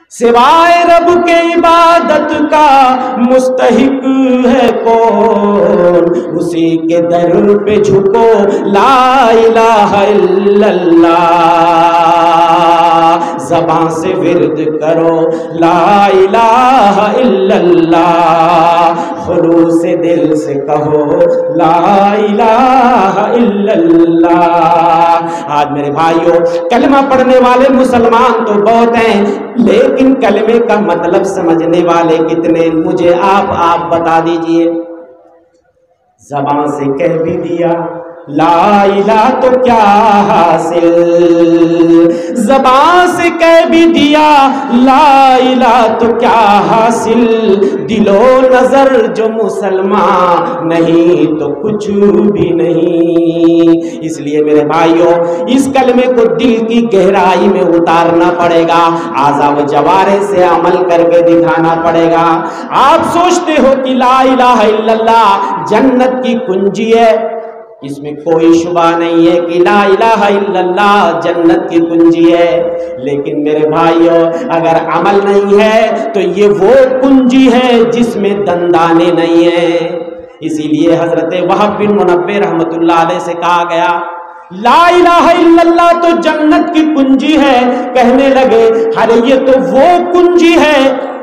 سوائے رب کے عبادت کا مستحق ہے کون، اسی کے در پہ جھکو لا الہ الا اللہ، زبان سے ورد کرو لا الہ الا اللہ، خلوص دل سے کہو لا الہ الا اللہ۔ آج میرے بھائیوں، کلمہ پڑھنے والے مسلمان تو بہت ہیں، لیکن کلمے کا مطلب سمجھنے والے کتنے؟ مجھے آپ بتا دیجئے۔ زبان سے کہہ بھی دیا لا الہ تو کیا حاصل، زبان سے کہہ بھی دیا لا الہ تو کیا حاصل، دل و نظر جو مسلمان نہیں تو کچھ بھی نہیں۔ اس لیے میرے بھائیوں، اس کلمے کو دل کی گہرائی میں اتارنا پڑے گا، اعضاء و جوارح سے عمل کر کے دکھانا پڑے گا۔ آپ سوچتے ہو کہ لا الہ الا اللہ جنت کی کنجی ہے، اس میں کوئی شبہ نہیں ہے کہ لا الہ الا اللہ جنت کی کنجی ہے، لیکن میرے بھائیوں اگر عمل نہیں ہے تو یہ وہ کنجی ہے جس میں دندانے نہیں ہیں۔ اسی لیے حضرت وہب بن منبہ رحمۃ اللہ علیہ سے کہا گیا لا الہ الا اللہ تو جنت کی کنجی ہے، کہنے لگے ارے یہ تو وہ کنجی ہے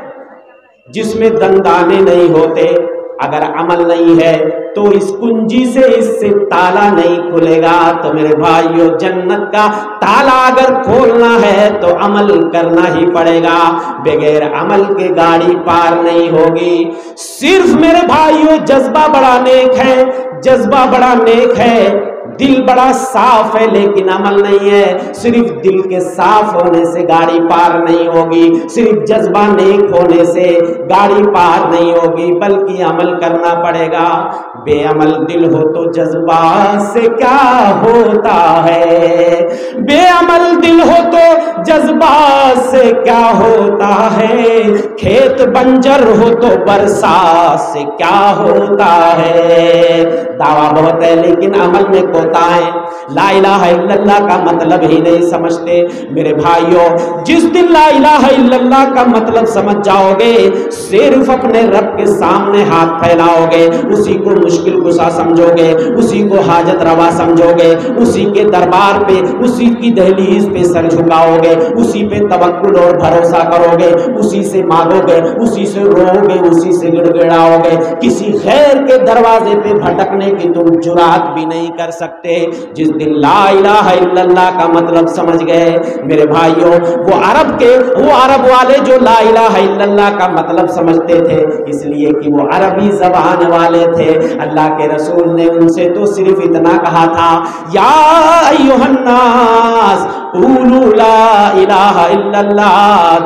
جس میں دندانے نہیں ہوتے، اگر عمل نہیں ہے تو اس کنجی سے اس سے تالا نہیں کھلے گا۔ تو میرے بھائیوں، جنت کا تالا اگر کھولنا ہے تو عمل کرنا ہی پڑے گا، بغیر عمل کے گاڑی پار نہیں ہوگی۔ صرف میرے بھائیوں جذبہ بڑا نیک ہے، جذبہ بڑا نیک ہے، دل بڑا صاف ہے لیکن عمل نہیں ہے۔ صرف دل کے صاف ہونے سے گاڑی پار نہیں ہوگی، صرف جذبہ نیک ہونے سے گاڑی پار نہیں ہوگی، بلکہ عمل کرنا پڑے گا۔ بے عمل دل ہو تو جذبہ سے کیا ہوتا ہے، بے عمل دل ہو تو جذبہ سے کیا ہوتا ہے، کھیت بنجر ہو تو برسات سے کیا ہوتا ہے۔ دعویٰ بہت ہے لیکن عمل میں کوتا ہے، لا الہ الا اللہ کا مطلب ہی نہیں سمجھتے۔ میرے بھائیوں، جس دن لا الہ الا اللہ کا مطلب سمجھ جاؤ گے، صرف اپنے رب کے سامنے ہاتھ پھیلاؤ گے، اسی کو مشکل کشا سمجھو گے، اسی کو حاجت روا سمجھو گے، اسی کے دربار پہ، اسی کی دہلیز پہ سر جھکاؤ گے، اسی پہ توکل اور بھروسہ کرو گے، اسی سے مانگو گے، اسی سے رو گے، اسی سے گڑ گڑاؤ گے، کسی غیر کے دروازے پہ بھٹکنے کی تم جرات بھی نہیں کر سکتے۔ جس دن لا الہ الا اللہ کا مطلب سمجھ گئے میرے بھائیوں، وہ عرب والے جو لا الہ الا اللہ کا مطلب سمجھتے تھے اس لیے کہ وہ عربی زبان والے تھے، اللہ کے رسول نے ان سے تو صرف اتنا کہا تھا یا ایھا الناس قولوا لا الہ الا اللہ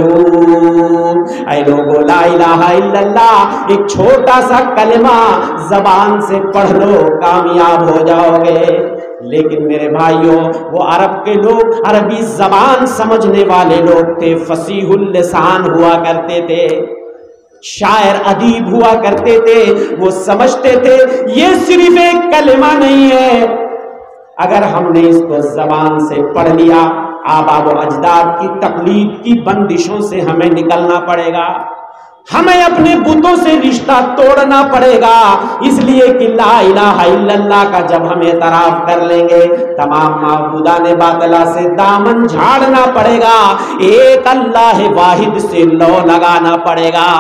تفلحون، اے لوگو لا الہ الا اللہ ایک چھوٹا سا کلمہ زبان سے پڑھ لو کامیاب ہو جاؤ گے۔ لیکن میرے بھائیوں، وہ عرب کے لوگ عربی زبان سمجھنے والے لوگ تھے، فصیح اللسان ہوا کرتے تھے، شاعر ادیب ہوا کرتے تھے، وہ سمجھتے تھے یہ صرف ایک کلمہ نہیں ہے، اگر ہم نے اس کو زبان سے پڑھ لیا آبا و اجداد کی تقلید کی بندشوں سے ہمیں نکلنا پڑے گا، ہمیں اپنے بتوں سے رشتہ توڑنا پڑے گا، اس لیے کہ لا الہ الا اللہ کا جب ہم اعتراف کر لیں گے تمام معبودان باطلہ سے دامن جھاڑنا پڑے گا، ایک اللہ واحد سے لو لگانا پڑے گا،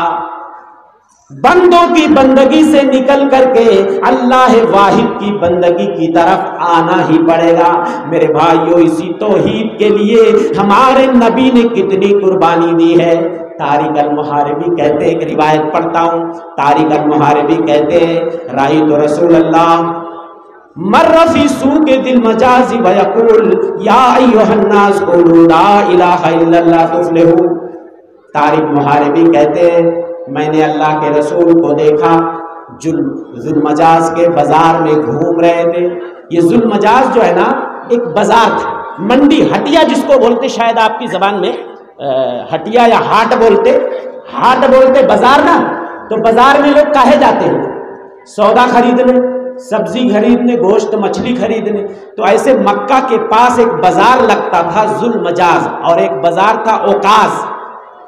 بندوں کی بندگی سے نکل کر کے اللہ واحد کی بندگی کی طرف آنا ہی پڑے گا۔ میرے بھائیوں، اسی توحید کے لیے ہمارے نبی نے کتنی قربانی دی ہے۔ طارق المحاربی کہتے ہیں، ایک روایت پڑھتا ہوں، طارق المحاربی کہتے ہیں رأیت رسول اللہ مر فی سوق ذی المجاز ویقول یا ایھا الناس قولوا لا الہ الا اللہ تفلحون۔ طارق محاربی کہتے ہیں میں نے اللہ کے رسول کو دیکھا ذو المجاز کے بازار میں گھوم رہے تھے۔ یہ ذو المجاز جو ہے نا ایک بازار تھا، منڈی، ہٹیا جس کو بولتے، شاید آپ کی زبان میں ہٹیا یا ہاٹ بولتے بازار نا، تو بازار میں لوگ کاہے جاتے ہیں؟ سودا خریدنے، سبزی خریدنے، گوشت مچھلی خریدنے۔ تو ایسے مکہ کے پاس ایک بازار لگتا تھا ذو المجاز، اور ایک بازار تھا اوقاز۔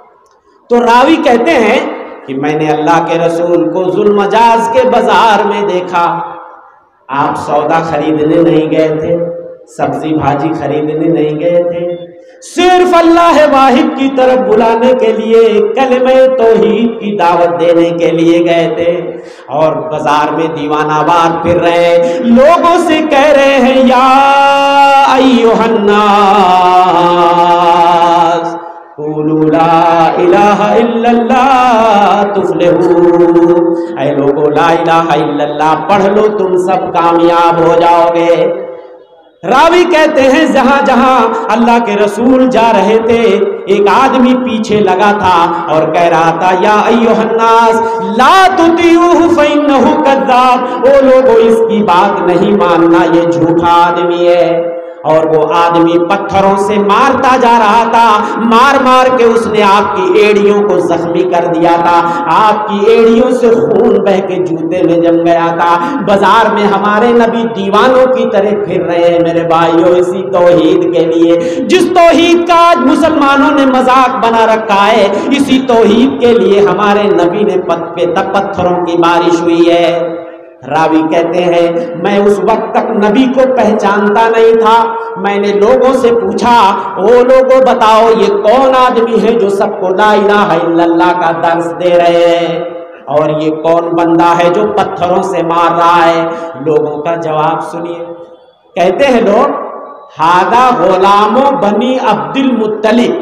تو راوی کہتے ہیں کہ میں نے اللہ کے رسول کو ذوالمجاز کے بازار میں دیکھا. آپ سودا خریدنے نہیں گئے تھے, سبزی بھاجی خریدنے نہیں گئے تھے, صرف اللہ واحد کی طرف بلانے کے لیے, کلمہ توحید کی دعوت دینے کے لیے گئے تھے. اور بازار میں دیوانہ وار پھر رہے, لوگوں سے کہہ رہے ہیں یا ایھا الناس قولوا لا الہ الا اللہ تفلحوا. اے لوگوں, لا الہ الا اللہ پڑھ لو, تم سب کامیاب ہو جاؤ گے. راوی کہتے ہیں جہاں جہاں اللہ کے رسول جا رہے تھے, ایک آدمی پیچھے لگا تھا اور کہہ رہا تھا یا ایھا الناس لا تطیعوہ فإنہ کذاب. او لوگوں, اس کی بات نہیں ماننا, یہ جھوٹا آدمی ہے. اور وہ آدمی پتھروں سے مارتا جا رہا تھا, مار مار کے اس نے آپ کی ایڑیوں کو زخمی کر دیا تھا, آپ کی ایڑیوں سے خون بہ کے جوتے میں جم گیا تھا. بازار میں ہمارے نبی دیوانوں کی طرح پھر رہے ہیں میرے بھائیوں, اسی توحید کے لیے, جس توحید کا آج مسلمانوں نے مذاق بنا رکھا ہے, اسی توحید کے لیے ہمارے نبی نے پتھروں کی بارش ہوئی ہے. راوی کہتے ہیں میں اس وقت تک نبی کو پہچانتا نہیں تھا. میں نے لوگوں سے پوچھا, او لوگوں بتاؤ یہ کون آدمی ہے جو سب کو لا الہ الا اللہ کا درس دے رہے ہیں, اور یہ کون بندہ ہے جو پتھروں سے مار رہا ہے. لوگوں کا جواب سنیے. کہتے ہیں لوگ ھذا غلام بنی عبد المطلب,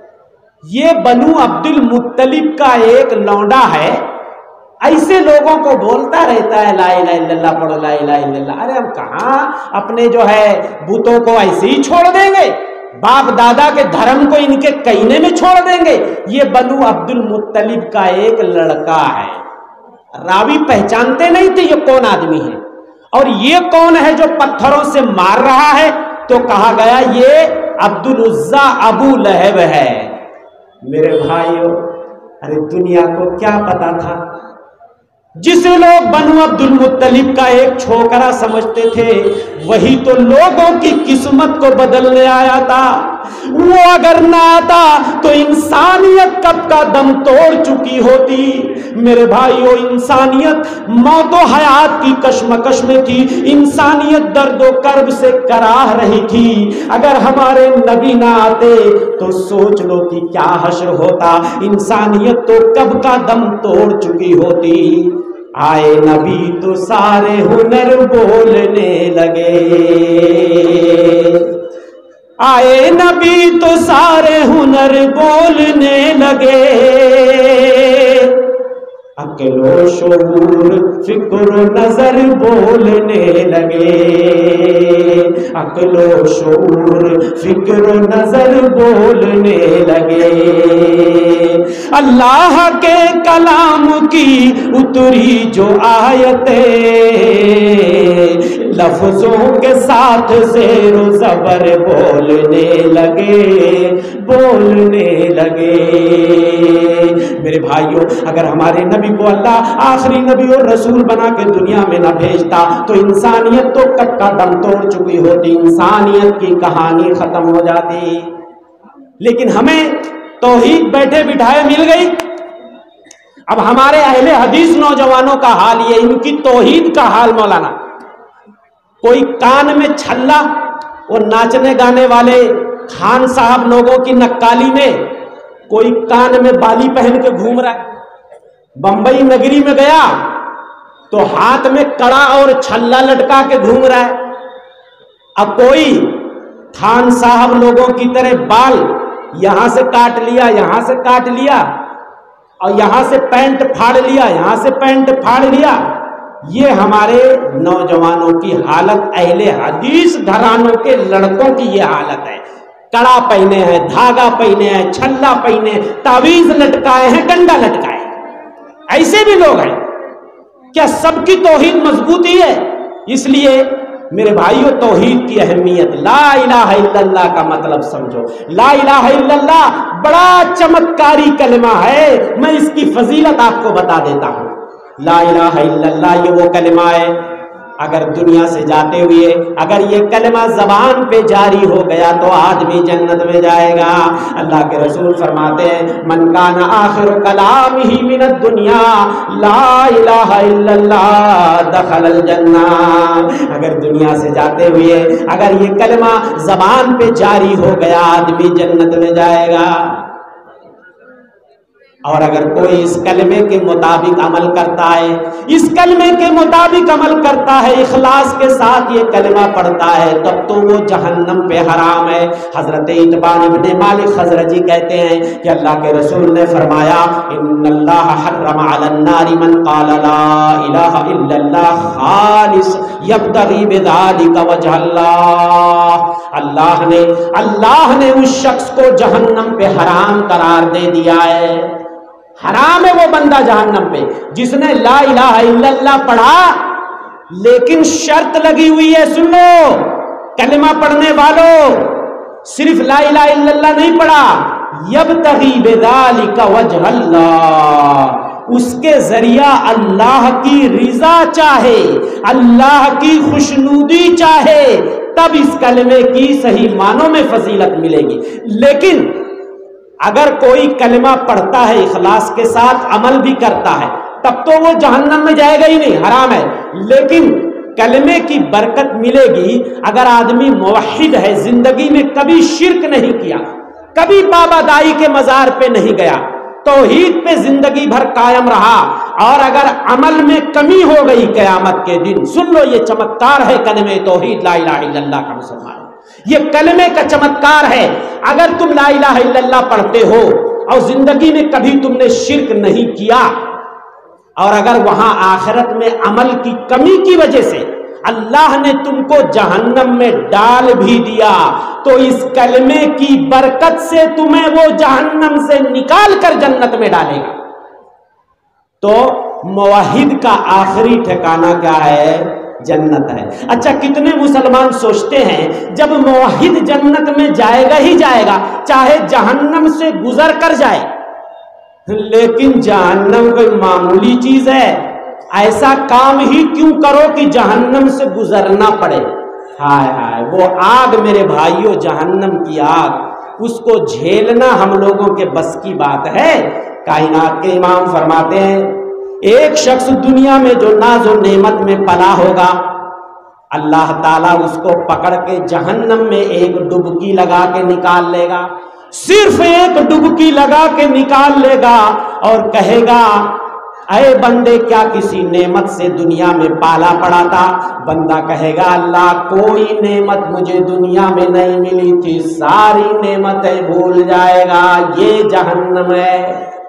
یہ بنو عبد المطلب کا ایک لونڈا ہے, ایسے لوگوں کو بولتا رہتا ہے لا الہ الا اللہ پڑھو, لا الہ الا اللہ. ارے ہم کہاں اپنے جو ہے بتوں کو ایسے ہی چھوڑ دیں گے, باپ دادا کے دھرم کو ان کے کینے میں چھوڑ دیں گے. یہ بنو عبد المطلب کا ایک لڑکا ہے. راوی پہچانتے نہیں تھے یہ کون آدمی ہے, اور یہ کون ہے جو پتھروں سے مار رہا ہے. تو کہا گیا یہ عبد العزیٰ ابو لہب ہے. میرے بھائیوں, ارے دنیا کو کیا پتا تھا, جسے لوگ بنو عبد المطلب کا ایک چھوکرا سمجھتے تھے, وہی تو لوگوں کی قسمت کو بدلنے آیا تھا. وہ اگر نہ آتا تو انسانیت کب کا دم توڑ چکی ہوتی. میرے بھائیو, انسانیت موت و حیات کی کشمکش میں تھی, انسانیت درد و کرب سے کراہ رہی تھی. اگر ہمارے نبی نہ آتے تو سوچ لو کہ کیا حشر ہوتا, انسانیت تو کب کا دم توڑ چکی ہوتی. آئے نبی تو سارے ہنر بولنے لگے, آئے نبی تو سارے ہنر بولنے لگے. عقل و شعور فکر و نظر بولنے لگے, عقل و شعور فکر و نظر بولنے لگے. اللہ کے کلام کی اتری جو آیتیں, لفظوں کے ساتھ زیر و زبر بولنے لگے, بولنے لگے. میرے بھائیوں, اگر ہمارے نبی کو اللہ آخری نبی اور رسول بنا کے دنیا میں نہ بھیجتا تو انسانیت تو کب کا دم توڑ چکی ہوتی, انسانیت کی کہانی ختم ہو جاتی. لیکن ہمیں توحید بیٹھے بٹھائے مل گئی. اب ہمارے اہل حدیث نوجوانوں کا حال یہ, ان کی توحید کا حال مولانا, کوئی کان میں چھلا, اور ناچنے گانے والے خان صاحب لوگوں کی نقالی میں کوئی کان میں بالی پہن کے گھوم رہا ہے. بمبئی نگری میں گیا تو ہاتھ میں کڑا اور چھلا لٹکا کے گھوم رہا ہے. اب کوئی خان صاحب لوگوں کی طرح بال یہاں سے کاٹ لیا, یہاں سے کاٹ لیا, اور یہاں سے پینٹ پھاڑ لیا, یہاں سے پینٹ پھاڑ لیا. یہ ہمارے نوجوانوں کی حالت, اہل حدیث گھرانوں کے لڑکوں کی یہ حالت ہے. کڑا پہنے ہیں, دھاگا پہنے ہیں, چھلا پہنے, تعویذ لٹکائے ہیں, ڈنڈا لٹکائے. ایسے بھی لوگ ہیں. کیا سب کی توحید مضبوطی ہے؟ اس لیے میرے بھائیوں, توحید کی اہمیت, لا الہ الا اللہ کا مطلب سمجھو. لا الہ الا اللہ بڑا چمتکاری کلمہ ہے. میں اس کی فضیلت آپ کو بتا دیتا ہوں. لا الہ الا اللہ یہ وہ کلمہ ہے اگر دنیا سے جاتے ہوئے اگر یہ کلمہ زبان پہ جاری ہو گیا تو آدمی جنت میں جائے گا۔ اللہ کے رسول فرماتے ہیں من کان آخر کلامہ من الدنیا لا الہ الا اللہ دخل الجنہ۔ اگر دنیا سے جاتے ہوئے اگر یہ کلمہ زبان پہ جاری ہو گیا آدمی جنت میں جائے گا۔ اور اگر کوئی اس کلمے کے مطابق عمل کرتا ہے، اس کلمے کے مطابق عمل کرتا ہے، اخلاص کے ساتھ یہ کلمہ پڑھتا ہے، تب تو وہ جہنم پہ حرام ہے۔ حضرت اتبان ابن مالک خزرجی کہتے ہیں کہ اللہ کے رسول نے فرمایا ان اللہ حرم علی النار من قال لا الہ الا اللہ خالص یبتغی بذلک وجہ اللہ۔ اللہ نے اس شخص کو جہنم پہ حرام قرار دے دیا ہے۔ حرام ہے وہ بندہ جہنم پہ جس نے لا الہ الا اللہ پڑھا لیکن شرط لگی ہوئی ہے، سن لو کلمہ پڑھنے والوں، صرف لا الہ الا اللہ نہیں پڑھا، یبتغی بذالک وجہ اللہ، اس کے ذریعہ اللہ کی رضا چاہے، اللہ کی خوشنودی چاہے، تب اس کلمے کی صحیح معنوں میں فضیلت ملے گی۔ لیکن اگر کوئی کلمہ پڑھتا ہے اخلاص کے ساتھ عمل بھی کرتا ہے تب تو وہ جہنم میں جائے گا ہی نہیں، حرام ہے۔ لیکن کلمے کی برکت ملے گی اگر آدمی موحد ہے، زندگی میں کبھی شرک نہیں کیا، کبھی بابا دائی کے مزار پہ نہیں گیا، توحید پہ زندگی بھر قائم رہا، اور اگر عمل میں کمی ہو گئی قیامت کے دن، سن لو یہ چمتکار ہے کلمہ توحید لا الہ الا اللہ کا مسلمان، یہ کلمے کا چمتکار ہے۔ اگر تم لا الہ الا اللہ پڑھتے ہو اور زندگی میں کبھی تم نے شرک نہیں کیا، اور اگر وہاں آخرت میں عمل کی کمی کی وجہ سے اللہ نے تم کو جہنم میں ڈال بھی دیا، تو اس کلمے کی برکت سے تمہیں وہ جہنم سے نکال کر جنت میں ڈالے گا۔ تو موحد کا آخری ٹھکانہ کیا ہے؟ جنت ہے۔ اچھا کتنے مسلمان سوچتے ہیں جب موحد جنت میں جائے گا ہی جائے گا، چاہے جہنم سے گزر کر جائے، لیکن جہنم کوئی معمولی چیز ہے، ایسا کام ہی کیوں کرو کہ جہنم سے گزرنا پڑے۔ ہائے ہائے وہ آگ میرے بھائیوں، جہنم کی آگ، اس کو جھیلنا ہم لوگوں کے بس کی بات ہے؟ کائنات کے امام فرماتے ہیں ایک شخص دنیا میں جو ناز و نعمت میں پلا ہوگا، اللہ تعالیٰ اس کو پکڑ کے جہنم میں ایک ڈبکی لگا کے نکال لے گا، صرف ایک ڈبکی لگا کے نکال لے گا اور کہے گا اے بندے کیا کسی نعمت سے دنیا میں پالا پڑا تھا؟ بندہ کہے گا اللہ کوئی نعمت مجھے دنیا میں نہیں ملی تھی، ساری نعمتیں بھول جائے گا، یہ جہنم ہے۔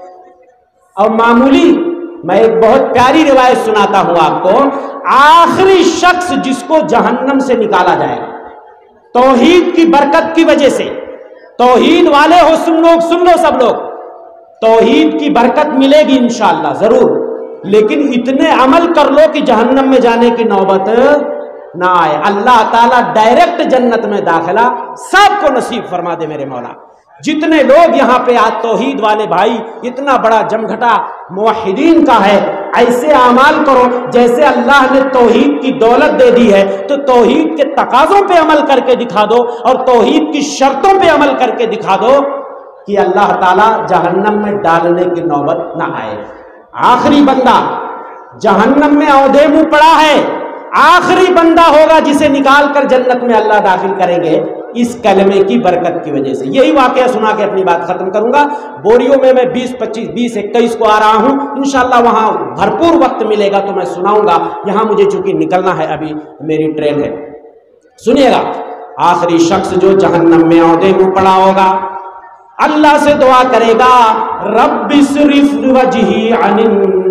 اور معمولی میں ایک بہت پیاری روایت سناتا ہوں آپ کو، آخری شخص جس کو جہنم سے نکالا جائے گا توحید کی برکت کی وجہ سے، توحید والے ہو سن لو سب لوگ، توحید کی برکت ملے گی انشاءاللہ ضرور، لیکن اتنے عمل کر لو کہ جہنم میں جانے کی نوبت نہ آئے۔ اللہ تعالیٰ ڈائریکٹ جنت میں داخلہ سب کو نصیب فرما دے میرے مولا۔ جتنے لوگ یہاں پہ آج توحید والے بھائی، اتنا بڑا جمگھٹا موحدین کا ہے، ایسے اعمال کرو جیسے اللہ نے توحید کی دولت دے دی ہے، تو توحید کے تقاضوں پہ عمل کر کے دکھا دو اور توحید کی شرطوں پہ عمل کر کے دکھا دو کہ اللہ تعالیٰ جہنم میں ڈالنے کی نوبت نہ آئے۔ آخری بندہ جہنم میں عہدے منہ پڑا ہے، آخری بندہ ہوگا جسے نکال کر جنت میں اللہ داخل کریں گے اس کلمے کی برکت کی وجہ سے۔ یہی واقعہ سنا کے اپنی بات ختم کروں گا۔ بوریو میں 20-21 کو آ رہا ہوں، انشاءاللہ وہاں بھرپور وقت ملے گا تو میں سناؤں گا۔ یہاں مجھے چونکہ نکلنا ہے، ابھی میری ٹرین ہے۔ سنیے گا، آخری شخص جو جہنم میں عہدے منہ پڑا ہوگا اللہ سے دعا کرے گا رب اصرف وجہی عن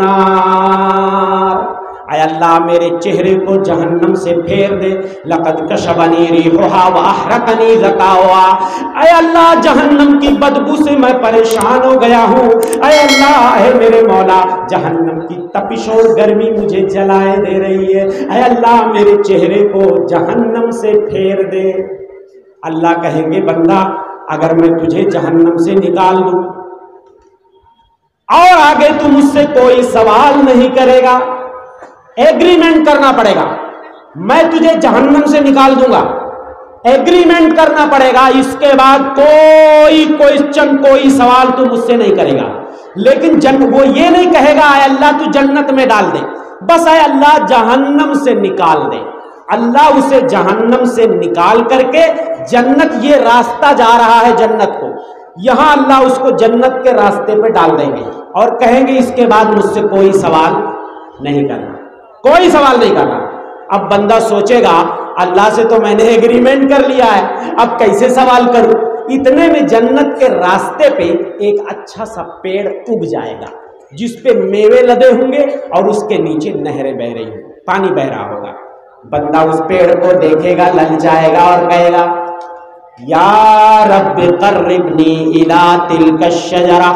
النار، اے اللہ میرے چہرے کو جہنم سے پھیر دے، لقد کشفنی ریحھا واحرقنی ذکاؤھا، اے اللہ جہنم کی بدبو سے میں پریشان ہو گیا ہوں، اے اللہ اے میرے مولا جہنم کی تپش اور گرمی مجھے جلائے دے رہی ہے، اے اللہ میرے چہرے کو جہنم سے پھیر دے۔ اللہ کہیں گے بندہ اگر میں تجھے جہنم سے نکال دوں اور آگے تو مجھ سے کوئی سوال نہیں کرے گا، ایگریمنٹ کرنا پڑے گا، میں تجھے جہنم سے نکال دوں گا، ایگریمنٹ کرنا پڑے گا، اس کے بعد کوئی کوئسچن کوئی سوال تو مجھ سے نہیں کرے گا۔ لیکن وہ یہ نہیں کہے گا اے اللہ تو جنت میں ڈال دے، بس اے اللہ جہنم سے نکال دے۔ اللہ اسے جہنم سے نکال کر کے جنت، یہ راستہ جا رہا ہے جنت کو، یہاں اللہ اس کو جنت کے راستے پہ ڈال دیں گے اور کہیں گے اس کے بعد مجھ سے کوئی سوال نہیں کرنا، کوئی سوال نہیں کرنا۔ اب بندہ سوچے گا اللہ سے تو میں نے ایگریمنٹ کر لیا ہے، اب کیسے سوال کروں؟ اتنے میں جنت کے راستے پہ ایک اچھا سا پیڑ اگ جائے گا جس پہ میوے لدے ہوں گے اور اس کے نیچے نہریں بہ رہی ہوں، پانی بہ رہا ہوگا۔ بندہ اس پیڑ کو دیکھے گا، للچائے گا اور کہے گا یا رب قربنی الی تلک الشجرہ،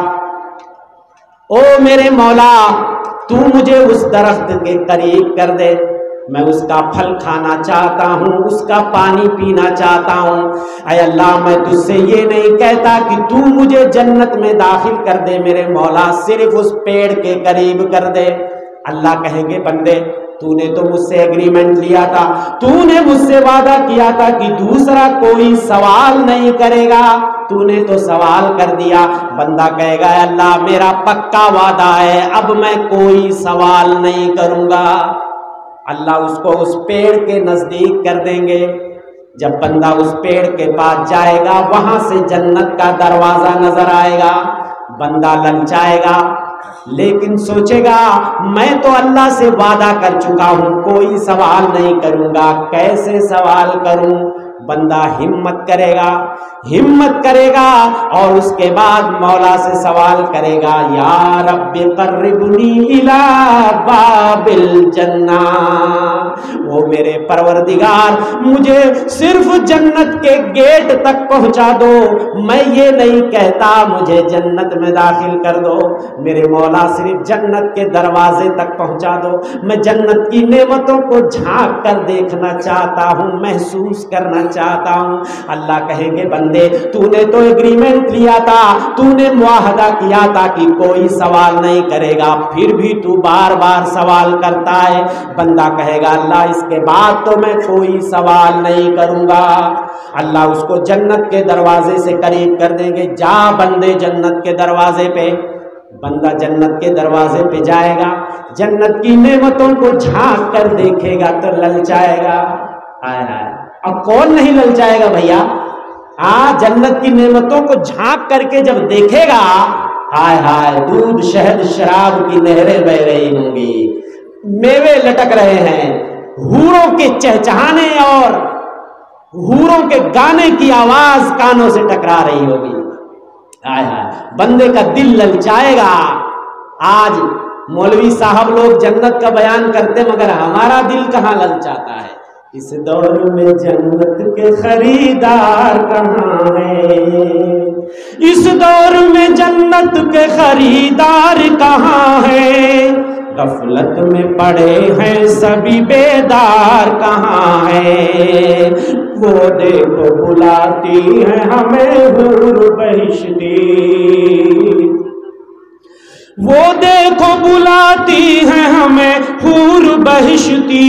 او میرے مولا تو مجھے اس درخت کے قریب کر دے، میں اس کا پھل کھانا چاہتا ہوں، اس کا پانی پینا چاہتا ہوں۔ اے اللہ میں تجھ سے یہ نہیں کہتا کہ تو مجھے جنت میں داخل کر دے میرے مولا، صرف اس پیڑ کے قریب کر دے۔ اللہ کہیں گے بندے تو نے تو مجھ سے ایگریمنٹ لیا تھا، تو نے مجھ سے وعدہ کیا تھا کہ دوسرا کوئی سوال نہیں کرے گا، تو نے تو سوال کر دیا۔ بندہ کہے گا اے اللہ میرا پکا وعدہ ہے، اب میں کوئی سوال نہیں کروں گا۔ اللہ اس کو اس پیڑ کے نزدیک کر دیں گے۔ جب بندہ اس پیڑ کے پاس جائے گا وہاں سے جنت کا دروازہ نظر آئے گا، بندہ للچائے گا لیکن سوچے گا میں تو اللہ سے وعدہ کر چکا ہوں کوئی سوال نہیں کروں گا، کیسے سوال کروں؟ بندہ ہمت کرے گا اور اس کے بعد مولا سے سوال کرے گا یا رب قربنی الی باب الجنہ، وہ میرے پروردگار مجھے صرف جنت کے گیٹ تک پہنچا دو، میں یہ نہیں کہتا مجھے جنت میں داخل کر دو، میرے مولا صرف جنت کے دروازے تک پہنچا دو، میں جنت کی نعمتوں کو جھانک کر دیکھنا چاہتا ہوں، محسوس کرنا چاہتا ہوں۔ اللہ کہیں گے بندے تو نے تو ایگریمنٹ لیا تھا، تو نے معاہدہ کیا تھا کہ کوئی سوال نہیں کرے گا، پھر بھی تو بار بار سوال کرتا ہے۔ بندہ کہے گا اللہ اس کے بعد تو میں کوئی سوال نہیں کروں گا۔ اللہ اس کو جنت کے دروازے سے قریب کر دیں گے، جا بندے جنت کے دروازے پہ۔ بندہ جنت کے دروازے پہ جائے گا، جنت کی نعمتوں کو جھانک کر دیکھے گا تو للچائے گا۔ اب کون نہیں للچائے گا بھیا؟ جنت کی نعمتوں کو جھانک کر کے جب دیکھے گا، ہائے ہائے دودھ شہد شراب کی نہریں بہ رہی ہوں گی، میوے لٹک رہے ہیں، حوروں کے چہچہانے اور حوروں کے گانے کی آواز کانوں سے ٹکرا رہی ہوگی۔ ہائے ہائے بندے کا دل للچائے گا۔ آج مولوی صاحب لوگ جنت کا بیان کرتے مگر ہمارا دل کہاں للچاتا ہے؟ اس دور میں جنت کے خریدار کہاں ہیں؟ اس دور میں جنت کے خریدار کہاں ہیں؟ غفلت میں پڑے ہیں سبھی بیدار کہاں ہیں؟ وہ دیکھو بلاتی ہیں ہمیں حور بہشتی، وہ دیکھو بلاتی ہیں ہمیں حور بہشتی،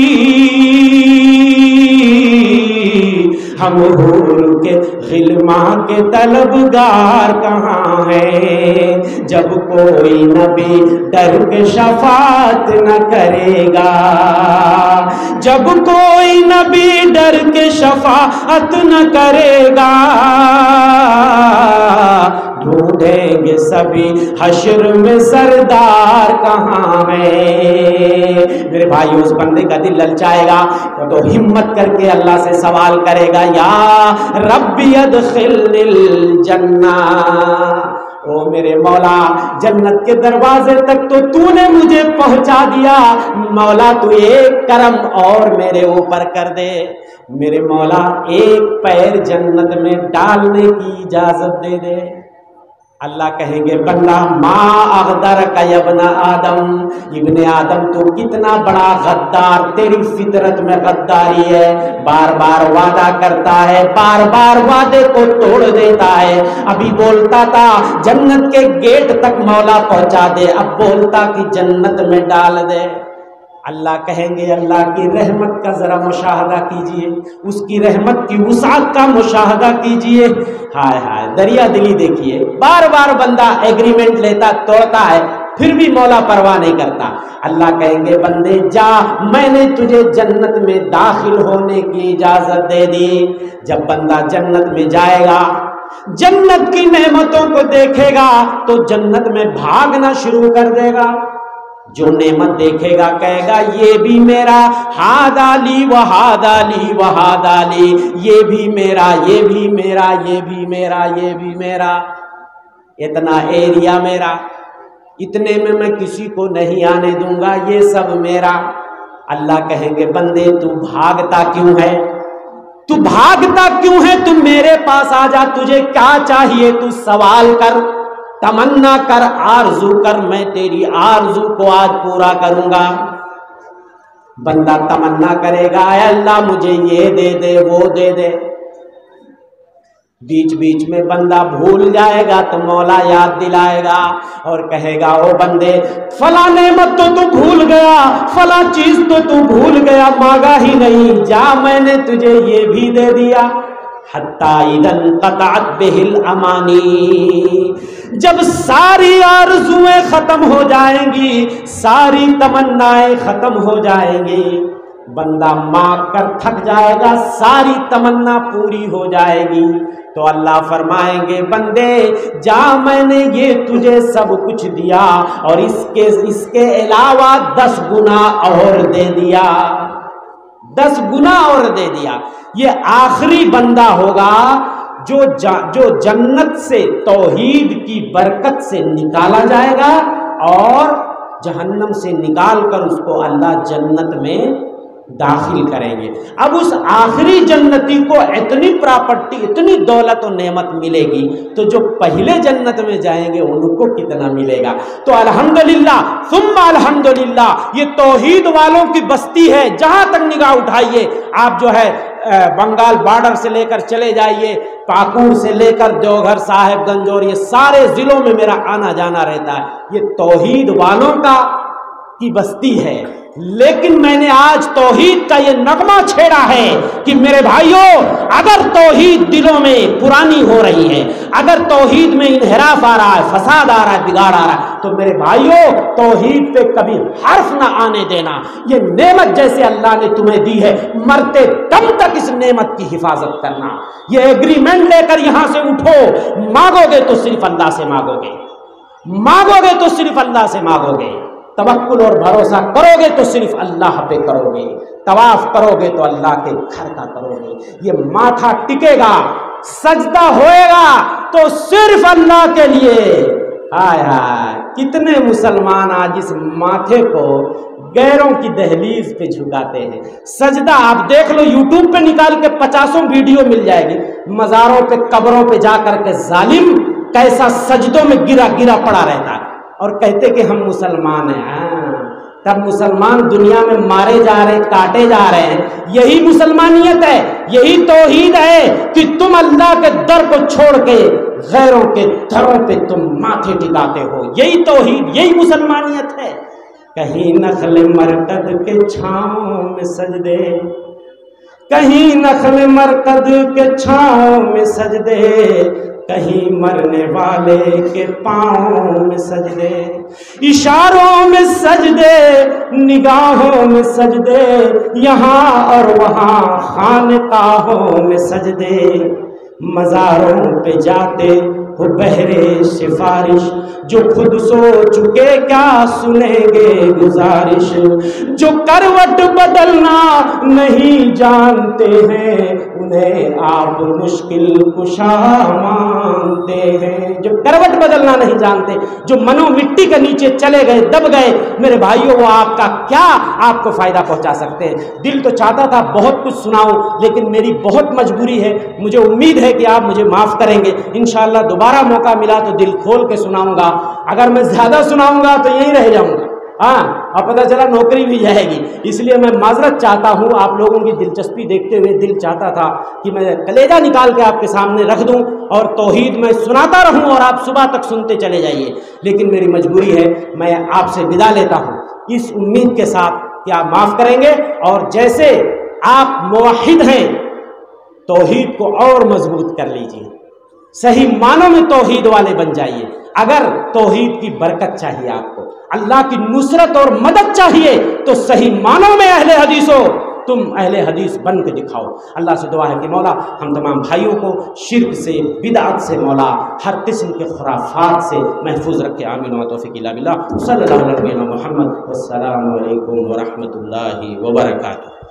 ہم حور کے غلماں کے طلبگار کہاں ہیں؟ جب کوئی نبی ڈر کے شفاعت نہ کرے گا، جب کوئی نبی ڈر کے شفاعت نہ کرے گا، ڈھونڈیں گے سبھی حشر میں سردار کہاں ہے؟ میرے بھائی اس بندے کا دل للچائے گا تو ہمت کر کے اللہ سے سوال کرے گا یا ربی ادخلنی الجنہ، او میرے مولا جنت کے دروازے تک تو نے مجھے پہنچا دیا، مولا تو ایک کرم اور میرے اوپر کر دے، میرے مولا ایک پیر جنت میں ڈالنے کی اجازت دے دے۔ اللہ کہیں گے بندہ ما اغدرک یا ابن آدم، ابن آدم تو کتنا بڑا غدار، تیری فطرت میں غداری ہے، بار بار وعدہ کرتا ہے، بار بار وعدے کو توڑ دیتا ہے۔ ابھی بولتا تھا جنت کے گیٹ تک مولا پہنچا دے، اب بولتا کہ جنت میں ڈال دے۔ اللہ کہیں گے اللہ کی رحمت کا ذرا مشاہدہ کیجئے، اس کی رحمت کی وسعت کا مشاہدہ کیجئے۔ ہائے ہائے دریا دلی دیکھیے، بار بار بندہ ایگریمنٹ لیتا توڑتا ہے، پھر بھی مولا پرواہ نہیں کرتا۔ اللہ کہیں گے بندے جا، میں نے تجھے جنت میں داخل ہونے کی اجازت دے دی۔ جب بندہ جنت میں جائے گا، جنت کی نعمتوں کو دیکھے گا تو جنت میں بھاگنا شروع کر دے گا۔ جو نعمت دیکھے گا کہے گا یہ بھی میرا، ہادہ لی وہادہ لی وہادہ لی، یہ بھی میرا، یہ بھی میرا، یہ بھی میرا، یہ بھی میرا، اتنا ایریا میرا، اتنے میں کسی کو نہیں آنے دوں گا، یہ سب میرا۔ اللہ کہیں گے بندے تو بھاگتا کیوں ہے؟ تو بھاگتا کیوں ہے؟ تو میرے پاس آ جا، تجھے کیا چاہیے تو سوال کر، تمنا کر، آرزو کر، میں تیری آرزو کو آج پورا کروں گا۔ بندہ تمنا کرے گا اے اللہ مجھے یہ دے دے وہ دے دے، بیچ بیچ میں بندہ بھول جائے گا تو مولا یاد دلائے گا اور کہے گا او بندے فلاں نعمت تو بھول گیا، فلاں چیز تو بھول گیا، مانگا ہی نہیں، جا میں نے تجھے یہ بھی دے دیا۔ حتیٰ اذا انقطعت بہ الامانی، جب ساری آرزویں ختم ہو جائیں گی، ساری تمنائیں ختم ہو جائیں گی، بندہ مانگ کر تھک جائے گا، ساری تمنا پوری ہو جائے گی، تو اللہ فرمائیں گے بندے جا میں نے یہ تجھے سب کچھ دیا اور اس کے علاوہ 10 گنا اور دے دیا، 10 گنا اور دے دیا۔ یہ آخری بندہ ہوگا جو جنت سے توحید کی برکت سے نکالا جائے گا اور جہنم سے نکال کر اس کو اللہ جنت میں داخل کریں گے۔ اب اس آخری جنتی کو اتنی پراپرٹی، اتنی دولت و نعمت ملے گی تو جو پہلے جنت میں جائیں گے ان کو کتنا ملے گا؟ تو الحمدللہ ثم الحمدللہ یہ توحید والوں کی بستی ہے۔ جہاں تک نگاہ اٹھائیے آپ جو ہے بنگال بارڈر سے لے کر چلے جائیے، پاکور سے لے کر دیوگھر، صاحب گنج اور یہ سارے ضلعوں میں میرا آنا جانا رہتا ہے، یہ توحید والوں کی بستی ہے۔ لیکن میں نے آج توحید کا یہ نغمہ چھیڑا ہے کہ میرے بھائیوں اگر توحید دلوں میں پرانی ہو رہی ہے، اگر توحید میں انحراف آ رہا ہے، فساد آ رہا ہے، بگاڑ آ رہا ہے، تو میرے بھائیوں توحید پہ کبھی حرف نہ آنے دینا۔ یہ نعمت جیسے اللہ نے تمہیں دی ہے، مرتے دم تک اس نعمت کی حفاظت کرنا۔ یہ ایگریمنٹ لے کر یہاں سے اٹھو، مانگو گے تو صرف اللہ سے مانگو گے، مانگو گے تو صرف اللہ سے مانگو گے، توکل اور بھروسہ کرو گے تو صرف اللہ پہ کرو گے، طواف کرو گے تو اللہ کے گھر کا کرو گے، یہ ماتھا ٹکے گا، سجدہ ہوئے گا تو صرف اللہ کے لیے۔ ہائے ہائے کتنے مسلمان آج اس ماتھے کو غیروں کی دہلیز پہ جھکاتے ہیں۔ سجدہ آپ دیکھ لو، یوٹیوب پہ نکال کے 50 ویڈیو مل جائے گی، مزاروں پہ قبروں پہ جا کر کے ظالم کیسا سجدوں میں گرا پڑا رہتا ہے اور کہتے کہ ہم مسلمان ہیں۔ تب مسلمان دنیا میں مارے جا رہے، کاٹے جا رہے ہیں۔ یہی مسلمانیت ہے، یہی توحید ہے کہ تم اللہ کے در کو چھوڑ کے غیروں کے دروں پہ تم ماتھے ٹکاتے ہو، یہی توحید، یہی مسلمانیت ہے۔ کہیں نخل مرکز کے چھاؤں میں سجدے، کہیں نخل مرکز کے چھاؤں میں سجدے، کہیں مرنے والے کے پاؤں میں سجدے، اشاروں میں سجدے، نگاہوں میں سجدے، یہاں اور وہاں خانقاہوں میں سجدے، مزاروں پہ جاتے ہو بہرے سفارش، جو خود سو چکے کیا سنیں گے گزارش، جو کروٹ بدلنا نہیں جانتے ہیں انہیں آپ مشکل کشا مانتے ہیں۔ جو کروٹ بدلنا نہیں جانتے، جو منو مٹی کے نیچے چلے گئے، دب گئے، میرے بھائیوں وہ آپ کا کیا آپ کو فائدہ پہنچا سکتے ہیں؟ دل تو چاہتا تھا بہت کچھ سناؤں، لیکن میری بہت مجبوری ہے، مجھے امید ہے کہ آپ مجھے معاف کریں گے۔ انشاءاللہ دوبارہ موقع ملا تو دل کھول کے سناؤں گا، اگر میں زیادہ سناؤں گا تو یہیں رہ جاؤں گا، اور پتہ چلا نوکری بھی جائے گی۔ اس لیے میں معذرت چاہتا ہوں، آپ لوگوں کی دلچسپی دیکھتے ہوئے دل چاہتا تھا کہ میں کلیجہ نکال کے آپ کے سامنے رکھ دوں اور توحید میں سناتا رہوں اور آپ صبح تک سنتے چلے جائیے، لیکن میری مجبوری ہے، میں آپ سے ودا لیتا ہوں اس امید کے ساتھ کہ آپ معاف کریں گے، اور جیسے آپ موحد ہیں توحید کو اور مضبوط کر لیجیے، صحیح معنوں میں توحید والے بن جائیے۔ اگر توحید کی برکت چاہیے، آپ کو اللہ کی نصرت اور مدد چاہیے، تو صحیح معنوں میں اہل حدیث ہو، تم اہل حدیث بن کے دکھاؤ۔ اللہ سے دعا ہے کہ مولا ہم تمام بھائیوں کو شرک سے، بدعت سے، مولا ہر قسم کے خرافات سے محفوظ رکھے، آمین و توفیق الا باللہ۔ صلی اللہ علیہ وسلم محمد، والسلام علیکم ورحمۃ اللہ وبرکاتہ۔